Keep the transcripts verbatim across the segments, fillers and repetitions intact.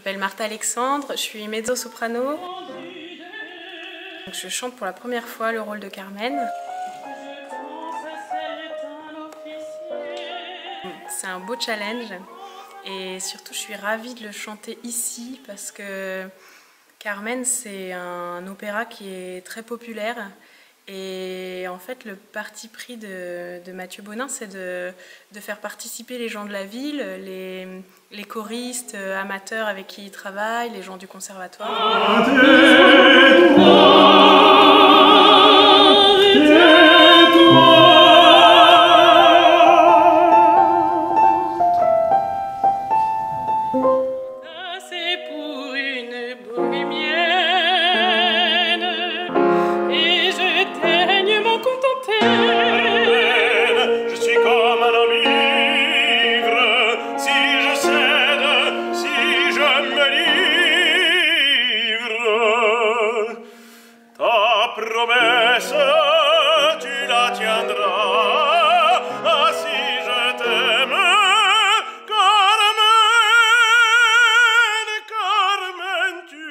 m'appelle Martha Alexandre, je suis mezzo-soprano. Je chante pour la première fois le rôle de Carmen. C'est un beau challenge et surtout je suis ravie de le chanter ici parce que Carmen c'est un opéra qui est très populaire et en fait le parti pris de, de Mathieu Bonin c'est de, de faire participer les gens de la ville, les, les choristes amateurs avec qui il travaille, les gens du conservatoire. Promesse, tu la tiendras, ah, si je t'aime, Carmen, Carmen, tu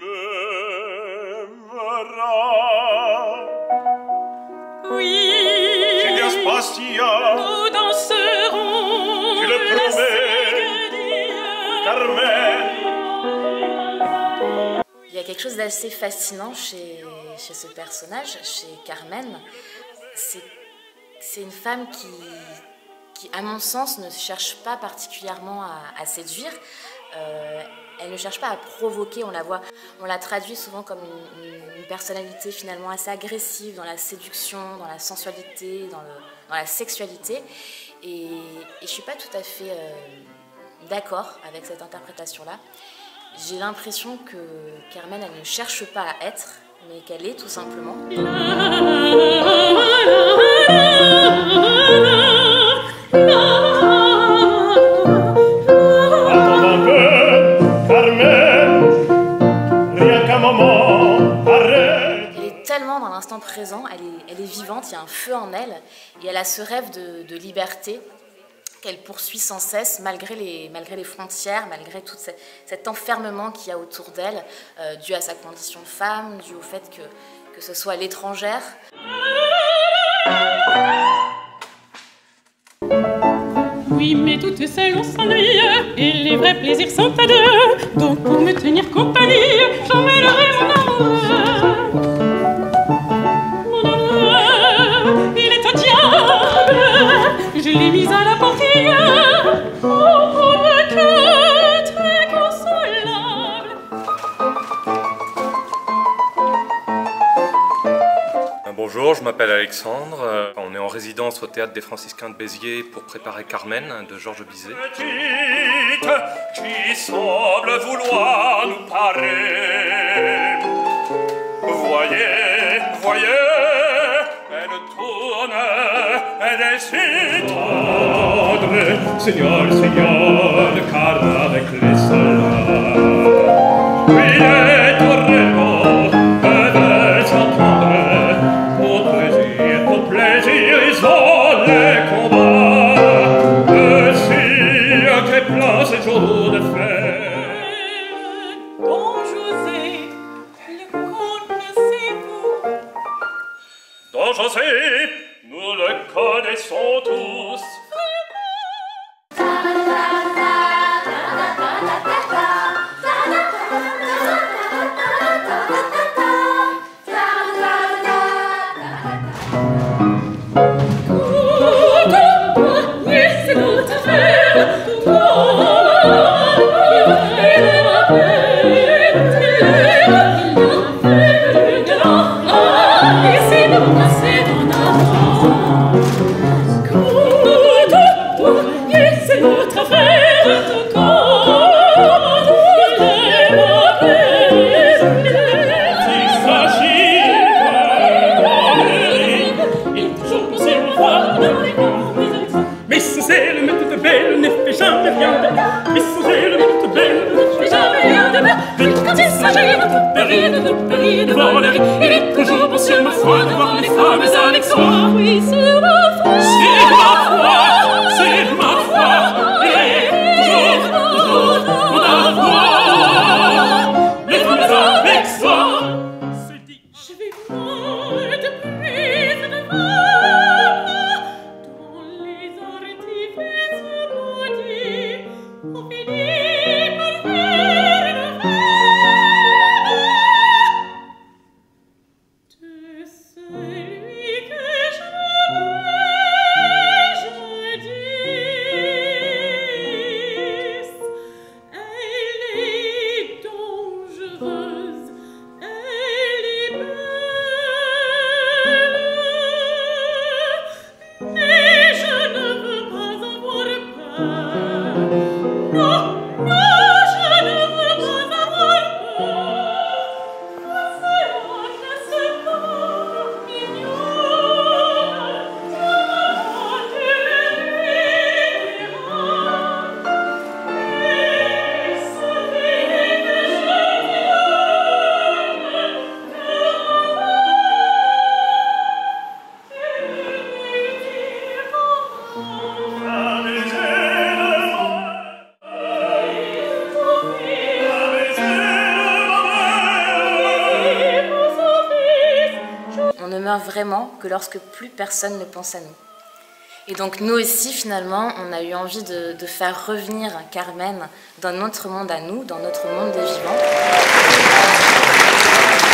m'aimeras. Oui, Silvia Spastia, nous danserons, tu le promets, Carmen. Il y a quelque chose d'assez fascinant chez, chez ce personnage, chez Carmen. C'est une femme qui, qui, à mon sens, ne cherche pas particulièrement à, à séduire. Euh, elle ne cherche pas à provoquer, on la voit, on la traduit souvent comme une, une, une personnalité finalement assez agressive dans la séduction, dans la sensualité, dans, le, dans la sexualité. Et, et je ne suis pas tout à fait euh, d'accord avec cette interprétation-là. J'ai l'impression que Carmen, elle ne cherche pas à être, mais qu'elle est tout simplement. Attends un peu, Carmen, rien qu'un moment, arrête. Elle est tellement dans l'instant présent, elle est, elle est vivante, il y a un feu en elle, et elle a ce rêve de, de liberté qu'elle poursuit sans cesse, malgré les, malgré les frontières, malgré tout ce, cet enfermement qu'il y a autour d'elle, euh, dû à sa condition de femme, dû au fait que, que ce soit l'étrangère. oui, mais toute seule on s'ennuie, et les vrais plaisirs sont à deux. Donc pour me tenir compagnie, j'emmènerai mon amour. Mon amour, il est un diable, je l'ai mis à la portée. Oh, mais que très consolable. Bonjour, je m'appelle Alexandre. On est en résidence au Théâtre des Franciscains de Béziers pour préparer Carmen de Georges Bizet. Petite, qui semble vouloir nous parer. Voyez, voyez, elle tourne, elle est si tendre. Seigneur, Seigneur, car avec les soldats, oui, les tournements peuvent s'entendre. Au plaisir, au plaisir, ils ont les combats. Ainsi que place et jour de fête. Don José, le connaissez-vous? Don José, nous le connaissons tous. Il est toujours bon sur ma foi de voir les femmes avec soi. Oui, c'est ma foi, c'est ma foi, c'est ma foi, et toujours, toujours, mon avoir. Vraiment que lorsque plus personne ne pense à nous. Et donc nous aussi finalement on a eu envie de, de faire revenir Carmen dans notre monde à nous, dans notre monde des vivants.